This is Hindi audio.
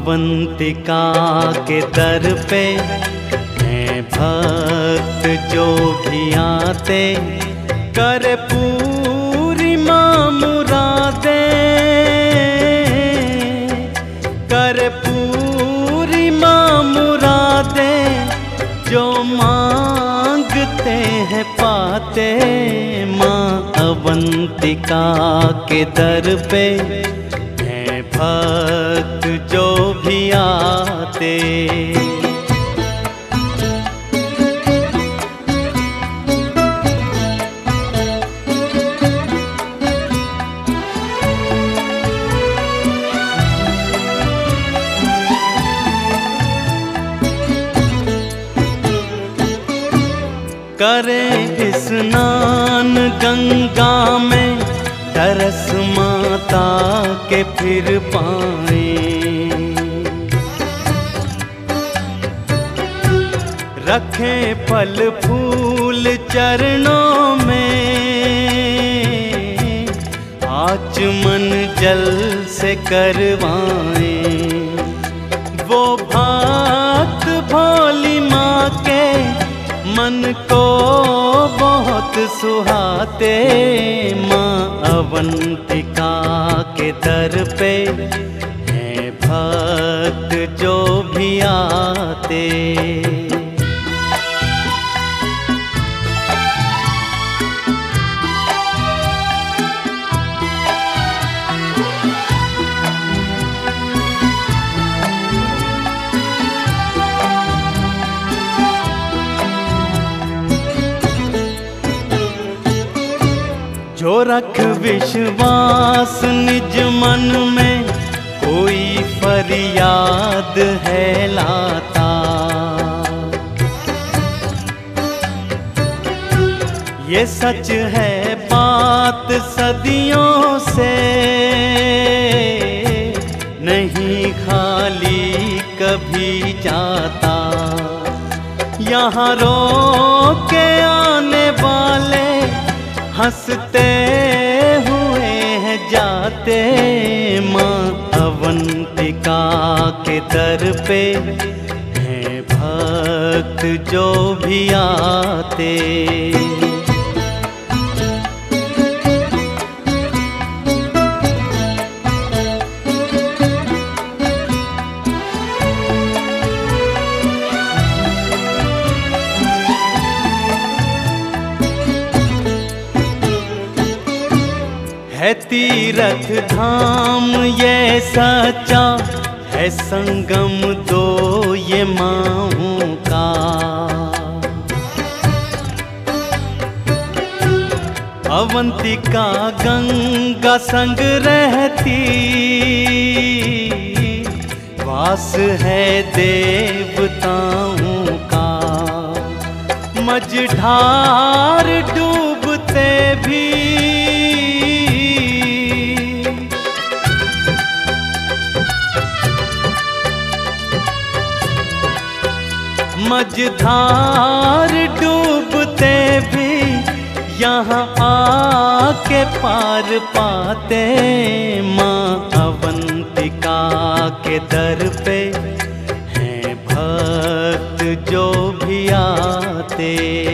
अवंतिका के दर पे हैं भक्त जो भी आते, कर पूरी माँ मुरादें, कर पूरी माँ मुरादें, जो मांगते हैं पाते। माँ अवंतिका के दर पे हैं भक्त जो भी आते। करें स्नान गंगा में, तरस माता के फिर पाएं। रखें फल फूल चरणों में, आचमन जल से करवाएं। वो भक्त भोली माँ के मन को बहुत सुहाते। माँ अवंतिका के दर पे हैं भक्त जो भी आते। जो रख विश्वास निज मन में, कोई फरियाद है लाता। ये सच है बात सदियों से, नहीं खाली कभी जाता। यहाँ रो के आने वाले हंसते हुए हैं जाते। माँ अवंतिका के दर पे हैं भक्त जो भी आते। है तीरथ धाम ये सच्चा, है संगम दो ये माँओं का। अवंतिका गंगा संग रहती, वास है देवताओं का। मझधार डूबते भी मझधार डूबते भी यहाँ आके पार पाते। माँ अवंतिका के दर पे हैं भक्त जो भी आते।